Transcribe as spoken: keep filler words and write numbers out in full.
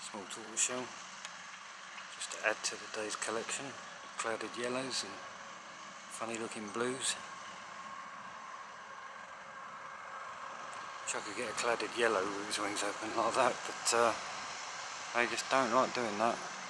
Small tortoiseshell, just to add to the day's collection. Clouded yellows and funny looking blues. Wish I could get a clouded yellow with his wings open like that, but uh, they just don't like doing that.